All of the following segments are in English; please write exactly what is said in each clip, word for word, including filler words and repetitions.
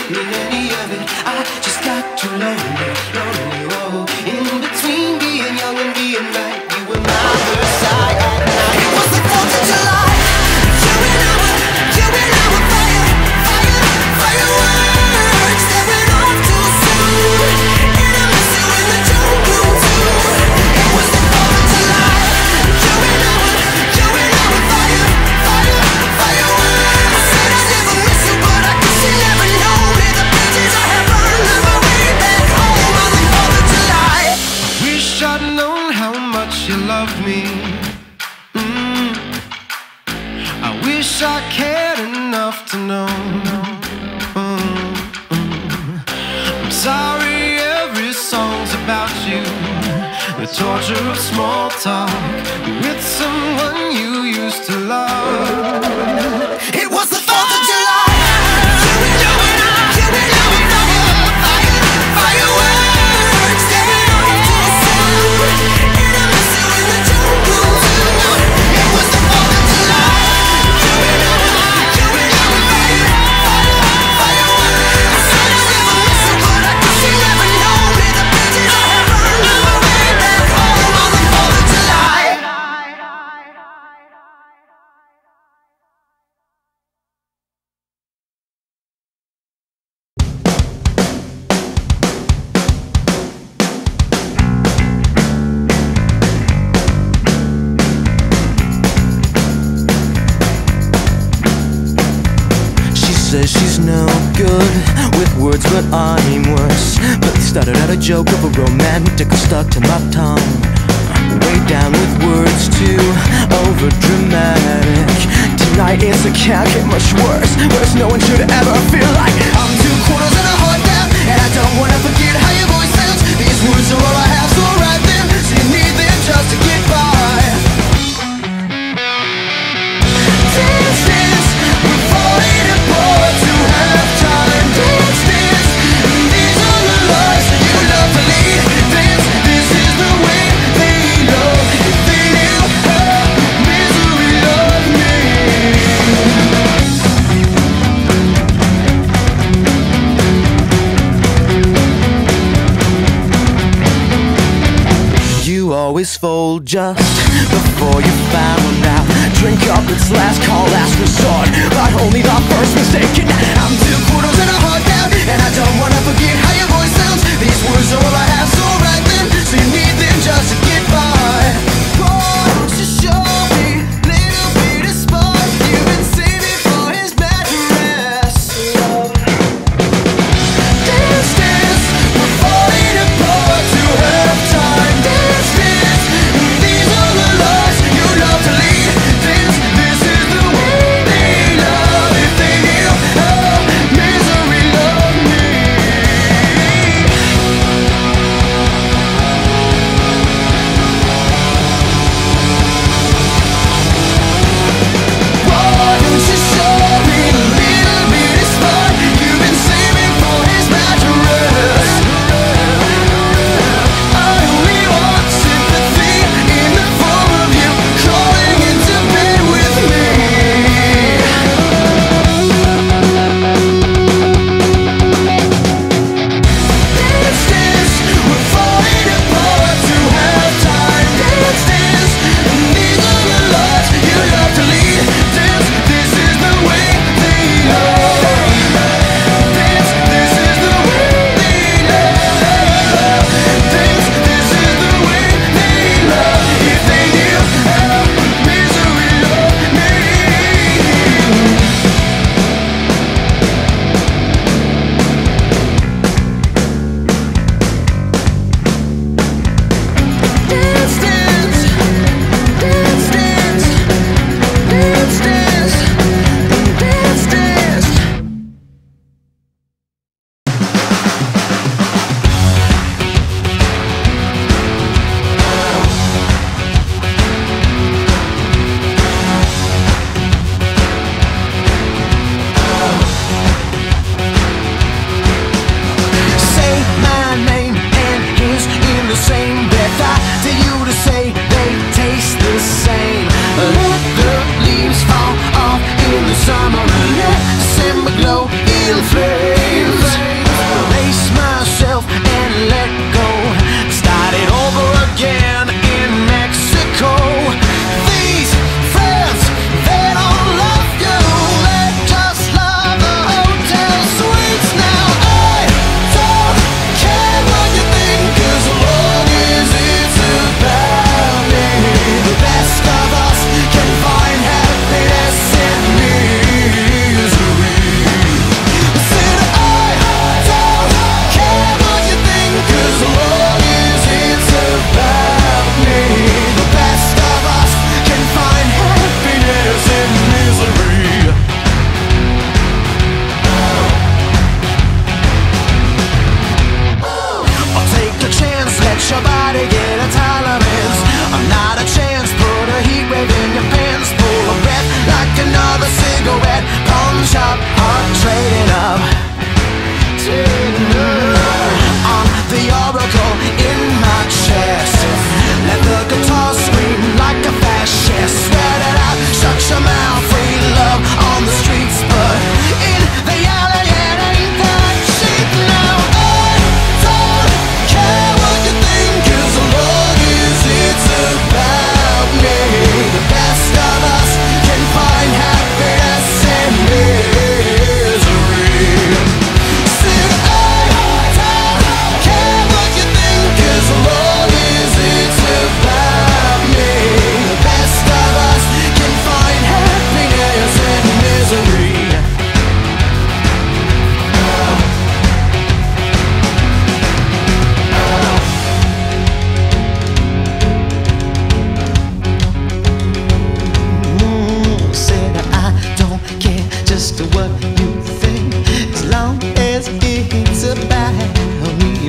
in any of it. I just got too lonely, lonely, whoa. In between being young and being right, you were my first sight at night. It was the fourth of July. You and I were, you and I were fire, fire, fireworks that went off too soon. And I miss you in the jungle too. It was the fourth of July. You and I were, you and I were fire, fire, fireworks. I said I never miss you, but I guess you never know me. The bridges I have burned on my way back home on the fourth of July. Wish I'd known how much you loved me. Mm. I wish I cared enough to know. Mm. Mm. I'm sorry, every song's about you. The torture of small talk with someone you used to love. It was the fourth of July. You and I, you and I were fire, fire, fireworks that went off too soon. And I miss you in the jungle too. It was the fourth of July. You and I, you and I were fire, fire, fireworks. I said I never miss you, but I guess you never know me. The bridges I have burned on my way back home on the fourth of July. She says she's no good with words, but I'm worse. But started out a joke of a romantic stuck to my tongue. Way down with words too over dramatic. Tonight it's a can't get much worse. Worse, no one should ever feel like I'm two quarters and a heart down. And I don't wanna forget how your voice sounds. These words are all I have, so write them. So you need them just to get by. Dance, dance, we're falling apart to have time. Dance, dance, these are the lives that you love to lead. Dance, this is the way they love. If they knew how misery loved me. You always fold just before you found out. Drink up, it's last call, last resort, but only the first mistake. And I'm two quarters and a heart down, and I don't wanna forget how your voice sounds. These words are all I have, so write them. So you need them just to get by. Won't you show me little bit of spark? You've been saving for his mattress. Dance, dance, we're falling apart to have time. Dance, dance, these are the lives you love to lead. Dance, this is the way they love. If they knew how misery loved me.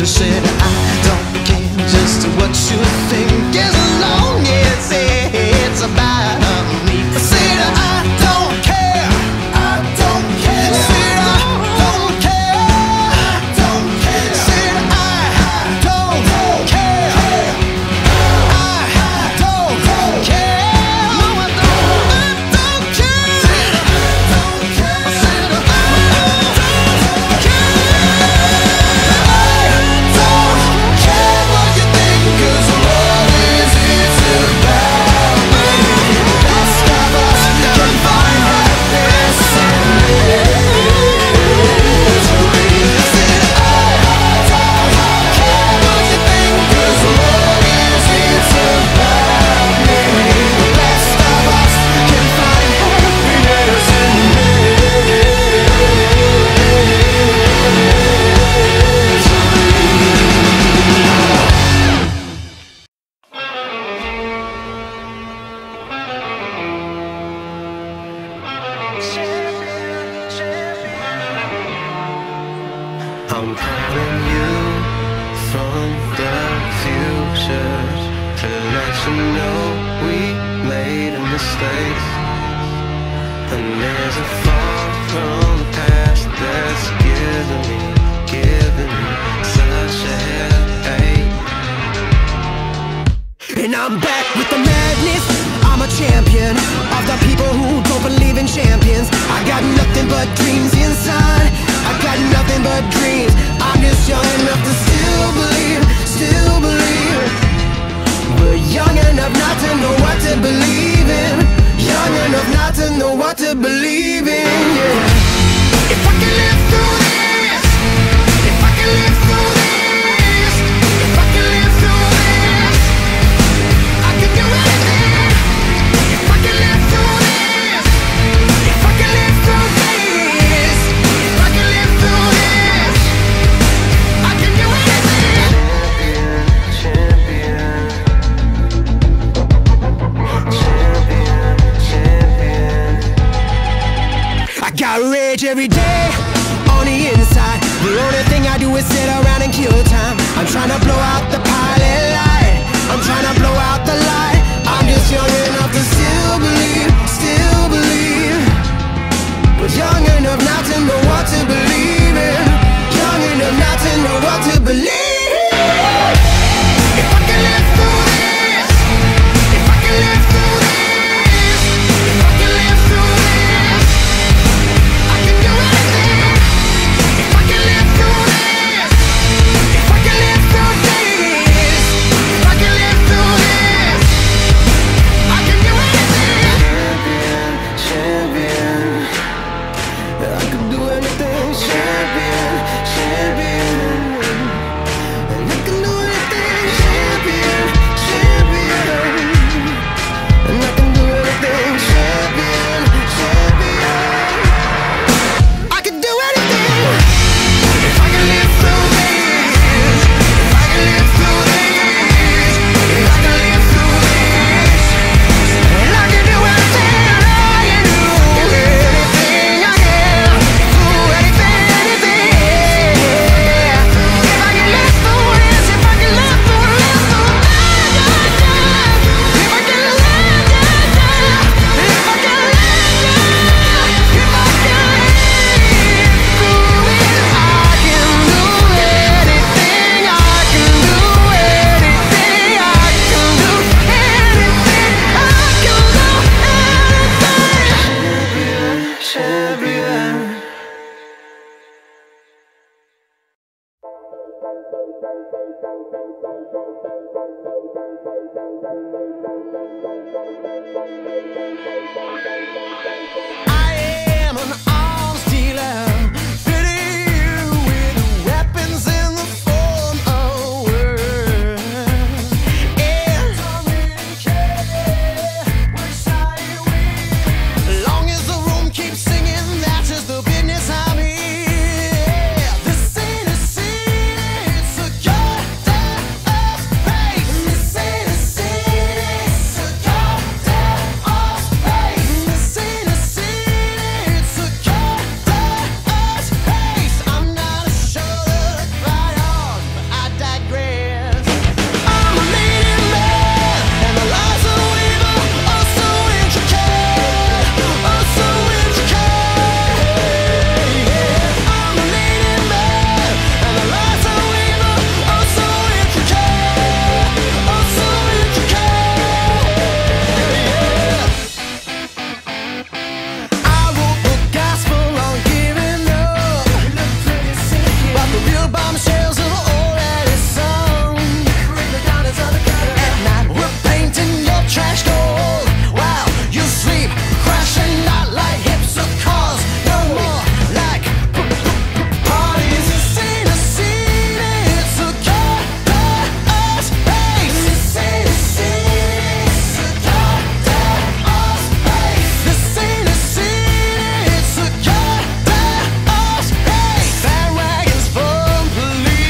I said I don't care just what you think, as long as it's about me. I said I don't care, I don't care. I said I don't care, I don't care. I said I don't care, I don't care. No, I don't, I don't care. I said I don't care. I'm calling you from the future to let you know we made a mistake, and there's a far from the past that's giving me, giving me such a headache. And I'm back with the madness. I'm a champion of the people who don't believe in champions. I got nothing but dreams inside. I got nothing but dreams. I'm just young enough to still believe, still believe, but young enough not to know what to believe in. Young enough not to know what to believe in, yeah. If I can live through this, if I can live through this, if I can live through this, I can do anything. If I can live through this, if I can live through this, if I can live through this, I can do anything. Champion, champion, champion, champion. I got rage every day on the inside. The only thing I do is sit around and kill time. I'm trying to blow out the pilot light. I'm trying to blow out the light. I'm just young enough to still believe, still believe, but young enough not to know what to believe in. Young enough not to know what to believe. If I can live through this, if I can live through this, if I can live through this, I can do anything. If I can live through this, if I can live through this, if I can live through this, I can do anything. Champion, champion, I can do anything. Champion, champion, and I can do anything. Champion, champion, and I can do anything. Champion, champion, I can do anything. If I can live through this, if I can live through this, if I can live through this, and I can do anything. I can do anything. I can do anything, anything. If I can live through this, if I can live through this, if I can live, if I can live, if I can live through it, I can do anything. I can do anything. I can do anything. I can do anything. Champion, champion. I am an arms dealer, fitting you with weapons in the form of words. And I really care which side you win. Long as the room keeps singing, that's just the business I'm in. This ain't a scene, it's a goddamn space. This ain't a scene, it's a goddamn space. This ain't a scene, it's a goddamn the bombshells have already sung. Ring the daughters of the gutter. At night we're painting your trash gold while you sleep, crashing not like hips or cars, no more like parties. This ain't a scene, it's a goddamn space. This ain't a scene, it's a goddamn space. This ain't a scene, it's a goddamn space. Bandwagons full of police.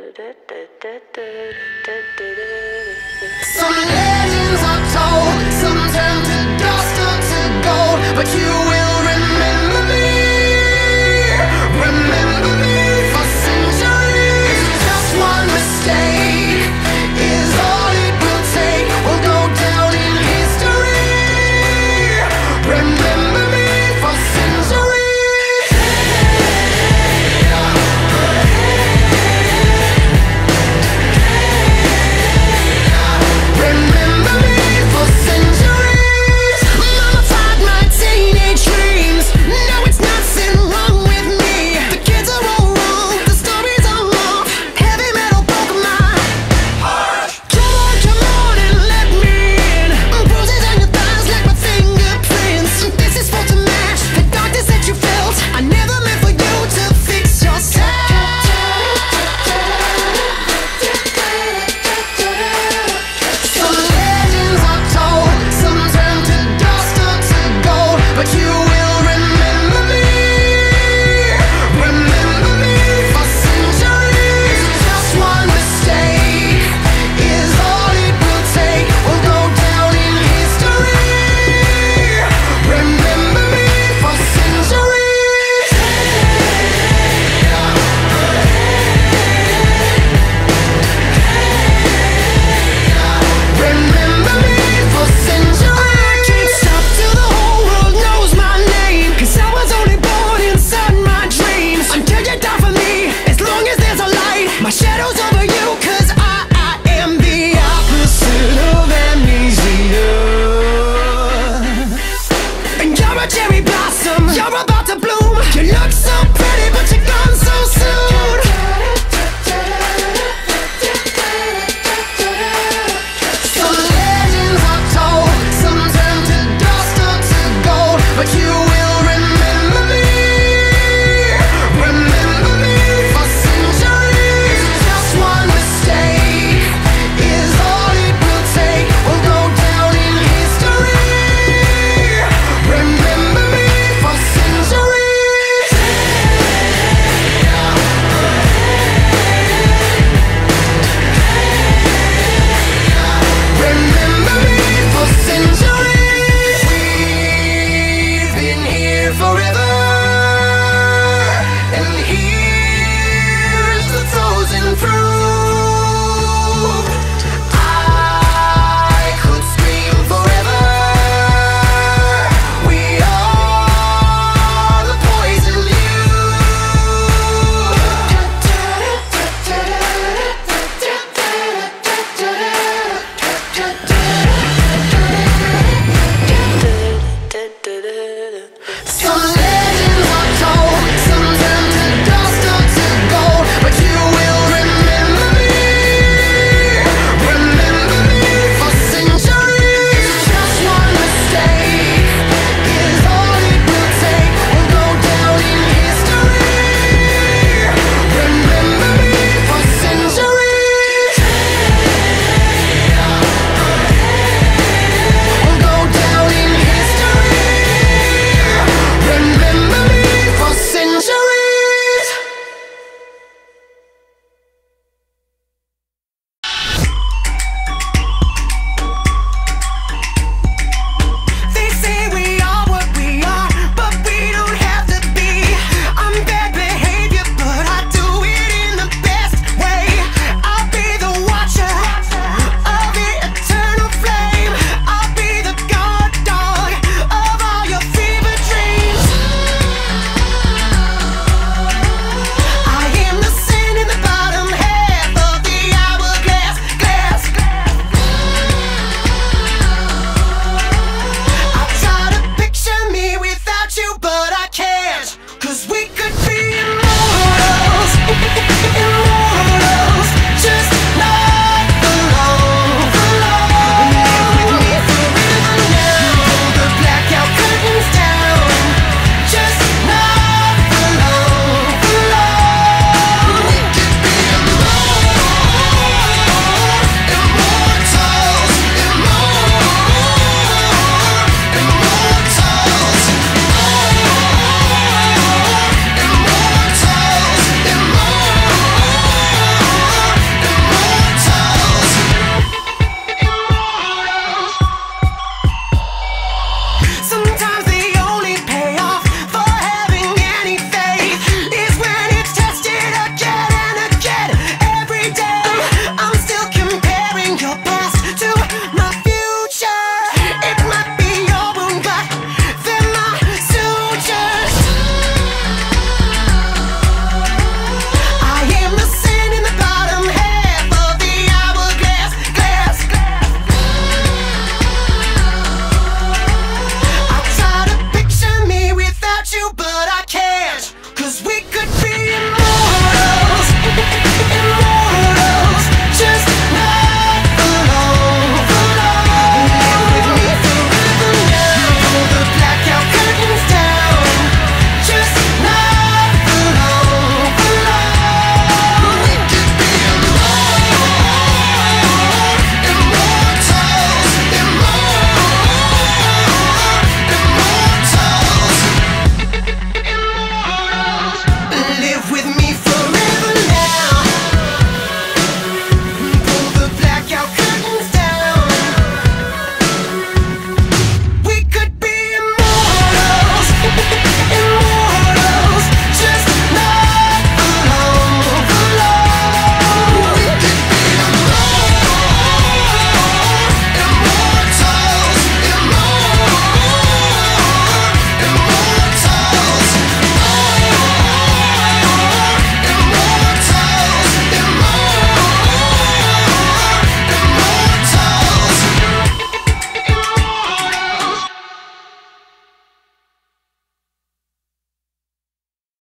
Some legends are told, some turn to dust or to gold, but you will